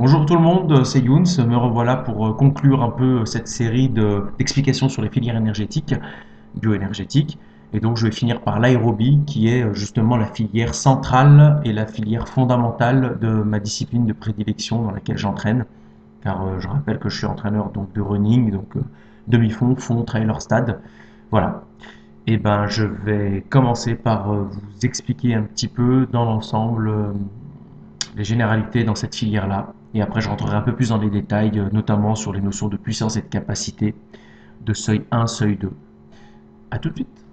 Bonjour tout le monde, c'est Younes. Me revoilà pour conclure un peu cette série d'explications sur les filières énergétiques, bioénergétiques. Et donc je vais finir par l'aérobie, qui est justement la filière centrale et la filière fondamentale de ma discipline de prédilection dans laquelle j'entraîne. Car je rappelle que je suis entraîneur donc, de running, donc demi-fond, fond, trailer, stade. Voilà. Et ben je vais commencer par vous expliquer un petit peu dans l'ensemble les généralités dans cette filière-là. Et après, je rentrerai un peu plus dans les détails, notamment sur les notions de puissance et de capacité de seuil 1, seuil 2. A tout de suite.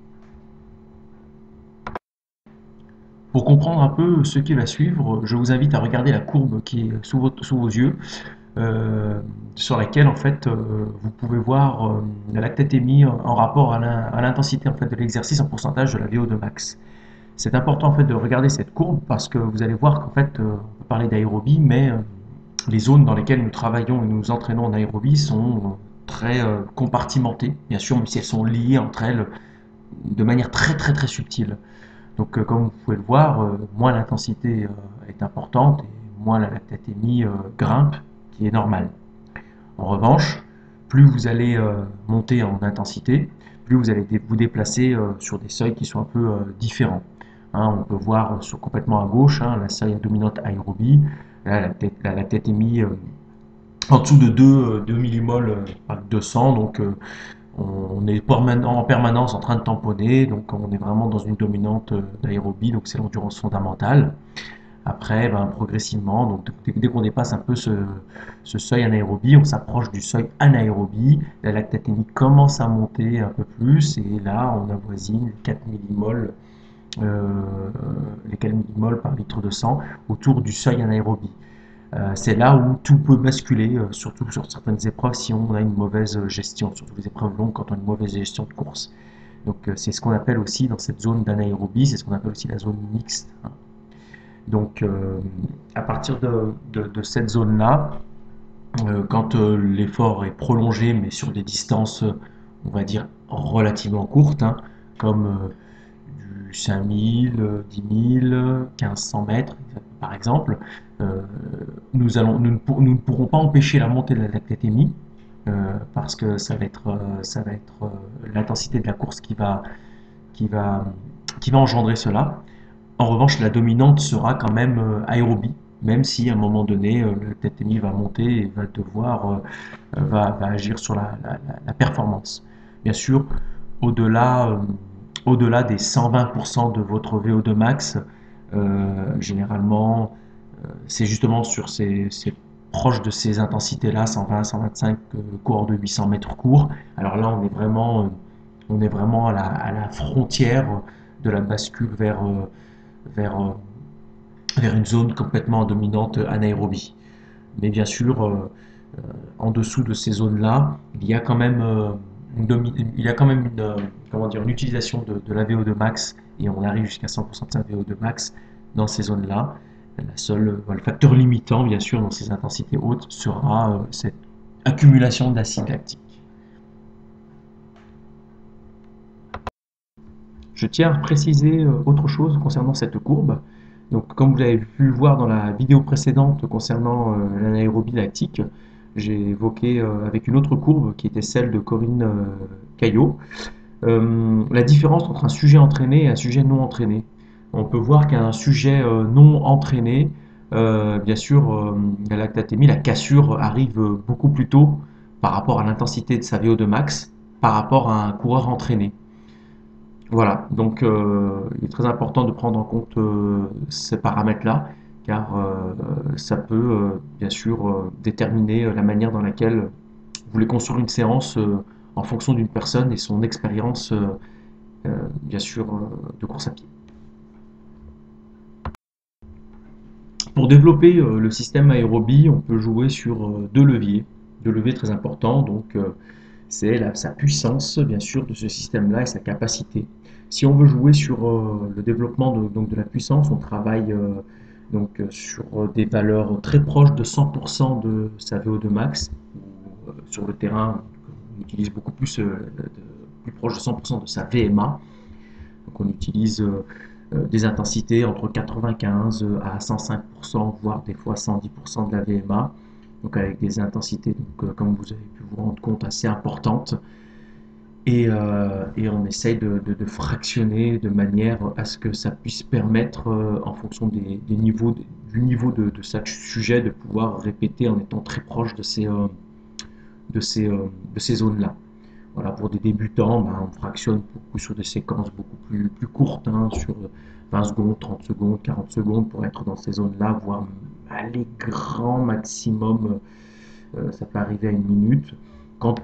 Pour comprendre un peu ce qui va suivre, je vous invite à regarder la courbe qui est sous vos yeux, euh, sur laquelle en fait vous pouvez voir la lactatémie en rapport à l'intensité en fait, de l'exercice en pourcentage de la VO2 max. C'est important en fait de regarder cette courbe parce que vous allez voir qu'en fait on peut parler d'aérobie, mais les zones dans lesquelles nous travaillons et nous nous entraînons en aérobie sont très compartimentées, bien sûr, même si elles sont liées entre elles de manière très subtile. Donc, comme vous pouvez le voir, moins l'intensité est importante et moins la lactatémie grimpe, qui est normale. En revanche, plus vous allez monter en intensité, plus vous allez vous déplacer sur des seuils qui sont un peu différents. Hein, on peut voir complètement à gauche la seuil dominante aérobie, là, la lactatémie en dessous de 2 millimoles de sang, donc on est en permanence en train de tamponner, donc on est vraiment dans une dominante d'aérobie, donc c'est l'endurance fondamentale. Après, ben, progressivement, donc dès qu'on dépasse un peu ce seuil anaérobie, on s'approche du seuil anaérobie, la lactatémie commence à monter un peu plus, et là on avoisine les 4 millimoles, les 4 millimoles par litre de sang autour du seuil anaérobie. C'est là où tout peut basculer, surtout sur certaines épreuves si on a une mauvaise gestion, surtout les épreuves longues quand on a une mauvaise gestion de course. Donc c'est ce qu'on appelle aussi dans cette zone d'anaérobie, c'est ce qu'on appelle aussi la zone mixte, hein. Donc à partir de cette zone-là, quand l'effort est prolongé mais sur des distances, on va dire, relativement courtes, hein, comme du 5000, 10 000, 1500 mètres, par exemple, euh, nous ne pourrons pas empêcher la montée de la lactatémie parce que ça va être l'intensité de la course qui va, qui va engendrer cela. En revanche, la dominante sera quand même aérobie, même si à un moment donné, la lactatémie va monter et va va agir sur la performance. Bien sûr, au-delà au-delà des 120% de votre VO2 max, généralement, c'est justement sur proches de ces intensités-là, 120, 125 coureurs de 800 mètres courts. Alors là, on est vraiment à la frontière de la bascule vers, euh, vers une zone complètement dominante anaérobie. Mais bien sûr, en dessous de ces zones-là, il y a quand même, il y a quand même comment dire, une utilisation de la VO2 max et on arrive jusqu'à 100% de sa VO2 max dans ces zones-là. Le facteur limitant, bien sûr, dans ces intensités hautes sera cette accumulation d'acide lactique. Je tiens à préciser autre chose concernant cette courbe. Donc, comme vous avez pu le voir dans la vidéo précédente concernant l'anaérobie lactique, j'ai évoqué avec une autre courbe qui était celle de Corinne Caillot, la différence entre un sujet entraîné et un sujet non entraîné. On peut voir qu'un sujet non entraîné, bien sûr, la lactatémie, la cassure arrive beaucoup plus tôt par rapport à l'intensité de sa VO2 max par rapport à un coureur entraîné. Voilà, donc il est très important de prendre en compte ces paramètres-là, car ça peut bien sûr déterminer la manière dans laquelle vous voulez construire une séance en fonction d'une personne et son expérience, bien sûr, de course à pied. Pour développer le système aérobie, on peut jouer sur deux leviers très importants. Donc, c'est sa puissance, bien sûr, de ce système-là et sa capacité. Si on veut jouer sur le développement donc de la puissance, on travaille sur des valeurs très proches de 100% de sa VO2 max. Sur le terrain, on utilise beaucoup plus, plus proche de 100% de sa VMA. Donc on utilise des intensités entre 95 à 105%, voire des fois 110% de la VMA, donc avec des intensités, donc, comme vous avez pu vous rendre compte, assez importantes. Et on essaye de fractionner de manière à ce que ça puisse permettre, en fonction des niveaux, du niveau de chaque sujet, de pouvoir répéter en étant très proche de ces, euh, de ces zones-là. Voilà, pour des débutants, ben, on fractionne beaucoup sur des séquences beaucoup plus courtes, hein, sur 20 secondes, 30 secondes, 40 secondes, pour être dans ces zones-là, voire aller grand maximum, ça peut arriver à une minute. Quand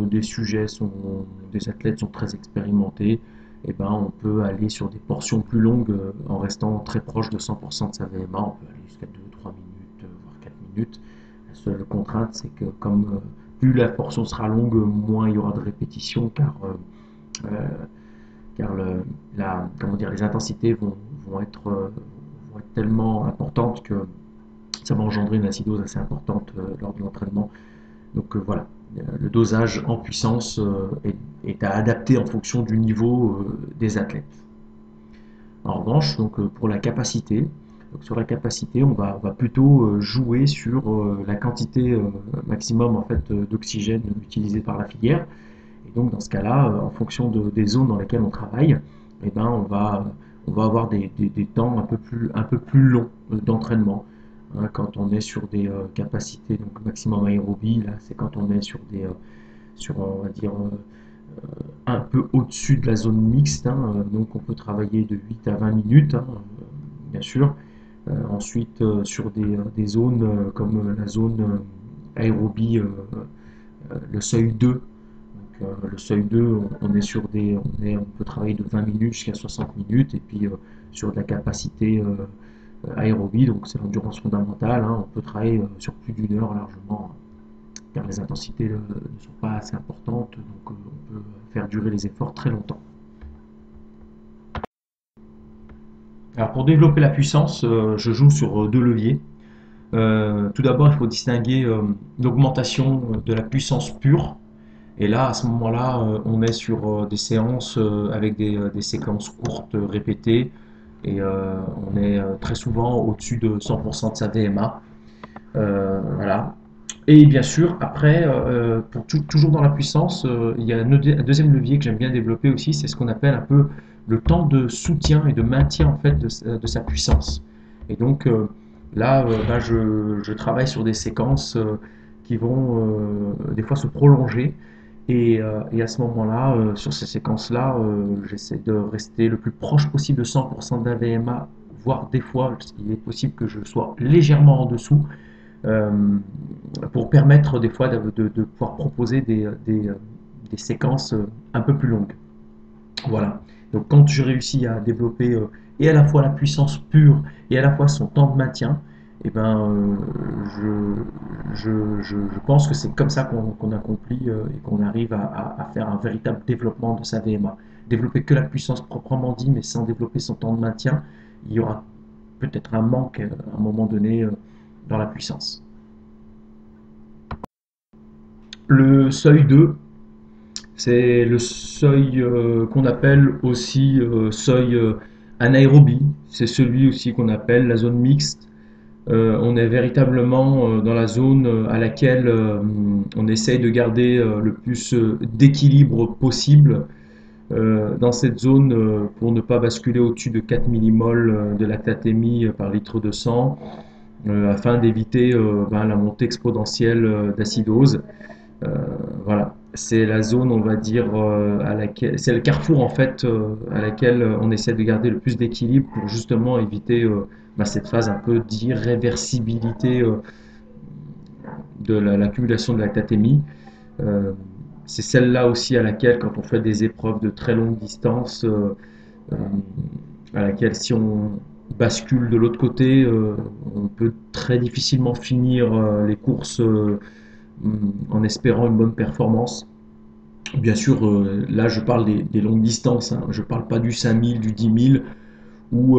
des athlètes sont très expérimentés, eh ben, on peut aller sur des portions plus longues, en restant très proche de 100% de sa VMA. On peut aller jusqu'à 2-3 minutes, voire 4 minutes. La seule contrainte, c'est que comme plus la portion sera longue, moins il y aura de répétitions, euh, car comment dire, les intensités vont être tellement importantes que ça va engendrer une acidose assez importante lors de l'entraînement. Donc voilà, le dosage en puissance est à adapter en fonction du niveau des athlètes. En revanche, donc, pour la capacité, donc sur la capacité, on va plutôt jouer sur la quantité maximum en fait, d'oxygène utilisé par la filière. Et donc dans ce cas-là, en fonction des zones dans lesquelles on travaille, eh ben, on va avoir des temps un peu plus longs d'entraînement. Hein, quand on est sur des capacités donc maximum aérobie, là c'est quand on est sur on va dire un peu au-dessus de la zone mixte, hein, donc on peut travailler de 8 à 20 minutes, hein, bien sûr. Ensuite, sur des zones comme la zone aérobie, le seuil 2. Donc, le seuil 2, on est sur on peut travailler de 20 minutes jusqu'à 60 minutes, et puis sur de la capacité aérobie, donc c'est l'endurance fondamentale, hein, on peut travailler sur plus d'une heure largement, car les intensités ne sont pas assez importantes, donc on peut faire durer les efforts très longtemps. Alors pour développer la puissance, je joue sur deux leviers. Tout d'abord, il faut distinguer l'augmentation de la puissance pure. Et là, à ce moment-là, on est sur des séances avec des séquences courtes répétées. Et on est très souvent au-dessus de 100% de sa VMA. Voilà. Et bien sûr, après, toujours dans la puissance, il y a un deuxième levier que j'aime bien développer aussi, c'est ce qu'on appelle un peu le temps de soutien et de maintien en fait de sa puissance. Et donc là, ben, je travaille sur des séquences qui vont des fois se prolonger. Et à ce moment-là, sur ces séquences-là, j'essaie de rester le plus proche possible de 100% de la VMA, voire des fois, il est possible que je sois légèrement en dessous, euh, pour permettre des fois de pouvoir proposer des séquences un peu plus longues. Voilà. Donc quand je réussis à développer et à la fois la puissance pure et à la fois son temps de maintien, eh ben, je pense que c'est comme ça qu'on accomplit et qu'on arrive à faire un véritable développement de sa VMA. Développer que la puissance proprement dit, mais sans développer son temps de maintien, il y aura peut-être un manque à un moment donné dans la puissance. Le seuil 2, c'est le seuil qu'on appelle aussi seuil anaérobie. C'est celui aussi qu'on appelle la zone mixte. On est véritablement dans la zone à laquelle on essaye de garder le plus d'équilibre possible dans cette zone pour ne pas basculer au-dessus de 4 millimoles de lactatémie par litre de sang, afin d'éviter ben, la montée exponentielle d'acidose. Euh, voilà, c'est la zone, on va dire, c'est le carrefour en fait à laquelle on essaie de garder le plus d'équilibre pour justement éviter bah, cette phase un peu d'irréversibilité de l'accumulation de lactatémie. Euh, c'est celle-là aussi à laquelle, quand on fait des épreuves de très longue distance, euh, à laquelle si on bascule de l'autre côté, on peut très difficilement finir les courses en espérant une bonne performance. Bien sûr, là je parle des longues distances, hein. Je ne parle pas du 5000, du 10 000, où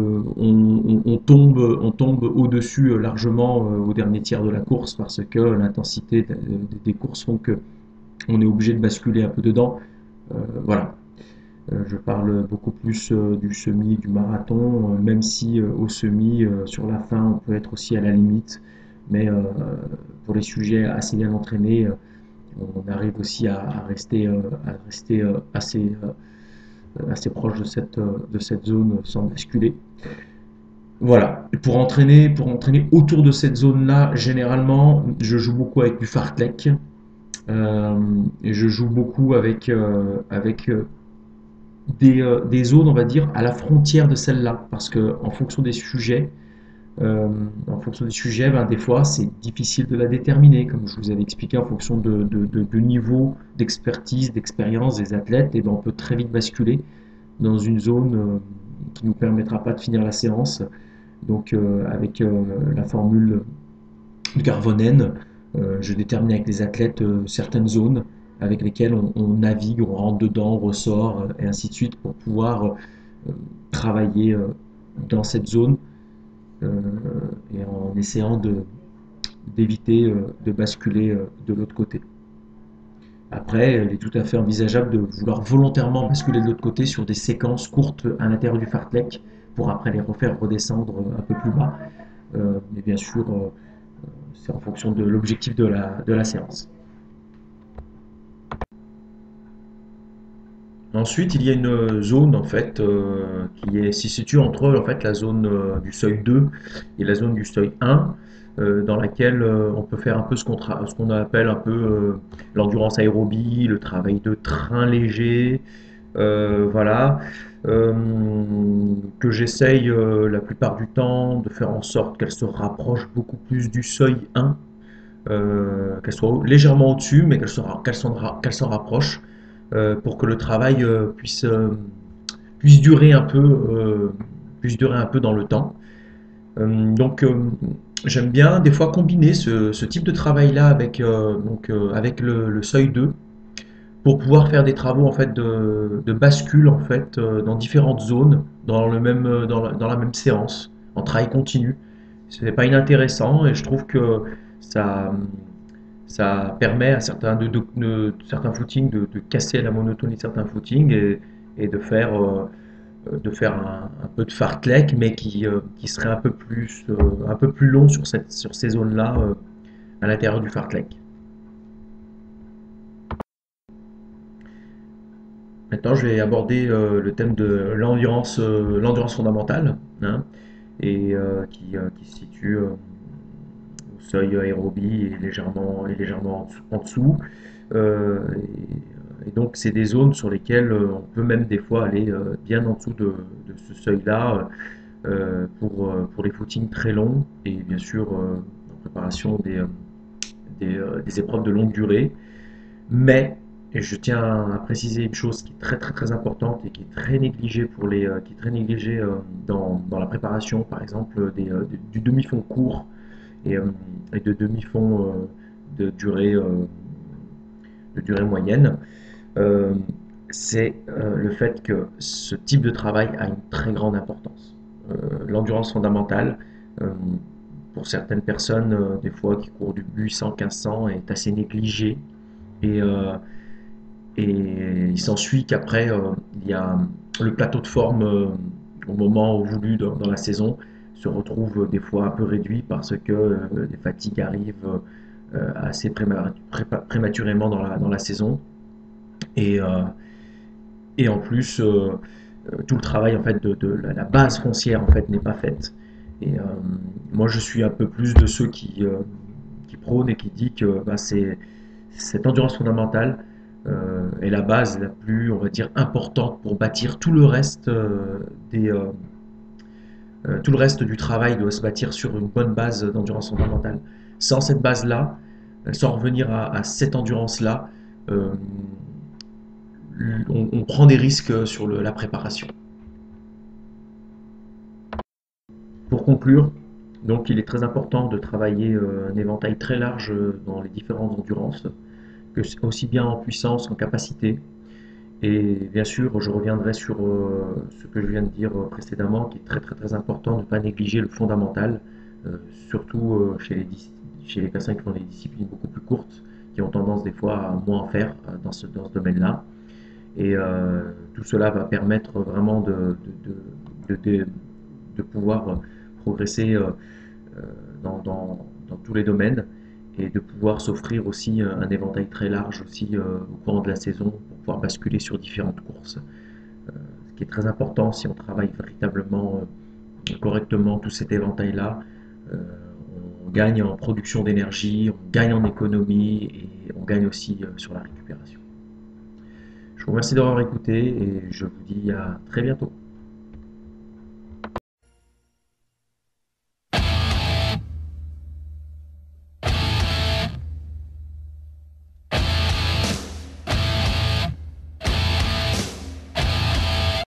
on tombe au-dessus largement au dernier tiers de la course parce que l'intensité des courses font qu'on est obligé de basculer un peu dedans. Voilà. Je parle beaucoup plus du semi, du marathon, même si au semi, sur la fin, on peut être aussi à la limite. Mais pour les sujets assez bien entraînés, on arrive aussi à rester assez proche de cette zone sans basculer. Voilà. Et pour entraîner autour de cette zone-là, généralement, je joue beaucoup avec du fartlek. Et je joue beaucoup avec des zones, on va dire, à la frontière de celle-là. Parce que euh, en fonction des sujets, ben, des fois, c'est difficile de la déterminer. Comme je vous avais expliqué, en fonction de niveau d'expertise, d'expérience des athlètes, et ben, on peut très vite basculer dans une zone qui ne nous permettra pas de finir la séance. Donc, avec la formule de Garvonen, je détermine avec les athlètes certaines zones avec lesquelles on navigue, on rentre dedans, on ressort, et ainsi de suite, pour pouvoir travailler dans cette zone euh, et en essayant d'éviter de basculer de l'autre côté. Après, il est tout à fait envisageable de vouloir volontairement basculer de l'autre côté sur des séquences courtes à l'intérieur du fartlek pour après les refaire redescendre un peu plus bas. Mais bien sûr, c'est en fonction de l'objectif de la séance. Ensuite, il y a une zone en fait se situe entre en fait la zone du seuil 2 et la zone du seuil 1, dans laquelle on peut faire un peu ce qu'on appelle un peu l'endurance aérobie, le travail de train léger, voilà, euh, que j'essaye la plupart du temps de faire en sorte qu'elle se rapproche beaucoup plus du seuil 1, qu'elle soit légèrement au-dessus, mais qu'elle s'en rapproche pour que le travail puisse durer un peu, puisse durer un peu dans le temps. Donc j'aime bien des fois combiner ce type de travail-là avec le seuil 2 pour pouvoir faire des travaux en fait de bascule en fait dans différentes zones dans dans la même séance en travail continu. C'est pas inintéressant et je trouve que ça, ça permet à certains footings de casser la monotonie de certains footings et de faire un peu de fartlek, mais qui serait un peu plus long sur ces zones-là à l'intérieur du fartlek. Maintenant, je vais aborder le thème de l'endurance fondamentale, hein, qui se situe au seuil aérobie et légèrement en dessous. Et donc, c'est des zones sur lesquelles on peut même des fois aller bien en dessous de ce seuil-là pour les footings très longs et bien sûr en préparation des épreuves de longue durée. Mais, et je tiens à préciser une chose qui est très très très importante et qui est très négligée qui est très négligée dans la préparation, par exemple du demi-fond court et, euh, et de demi-fond de durée moyenne, euh, c'est le fait que ce type de travail a une très grande importance. L'endurance fondamentale, euh, pour certaines personnes, des fois qui courent du 800-1500, est assez négligée. Et, euh, et il s'ensuit qu'après, il y a le plateau de forme au moment voulu dans la saison se retrouve des fois un peu réduit parce que les fatigues arrivent assez prématurément dans la saison. Et, euh, et en plus, tout le travail en fait de la base foncière en fait n'est pas faite. Et moi, je suis un peu plus de ceux qui prônent et qui disent que bah, c'est cette endurance fondamentale est la base la plus, on va dire, importante pour bâtir tout le reste tout le reste du travail doit se bâtir sur une bonne base d'endurance fondamentale. Sans cette base-là, sans revenir à cette endurance-là, euh, on prend des risques sur la préparation. Pour conclure, donc il est très important de travailler un éventail très large dans les différentes endurances, aussi bien en puissance qu'en capacité. Et bien sûr, je reviendrai sur ce que je viens de dire précédemment, qui est très très très important, de ne pas négliger le fondamental, euh, surtout chez les personnes qui font des disciplines beaucoup plus courtes, qui ont tendance des fois à moins en faire dans ce domaine-là. Et tout cela va permettre vraiment de, de- de pouvoir progresser dans tous les domaines et de pouvoir s'offrir aussi un éventail très large aussi au courant de la saison pour pouvoir basculer sur différentes courses. Ce qui est très important si on travaille véritablement correctement tout cet éventail-là. euh, on gagne en production d'énergie, on gagne en économie et on gagne aussi sur la récupération. Je vous remercie d'avoir écouté et je vous dis à très bientôt.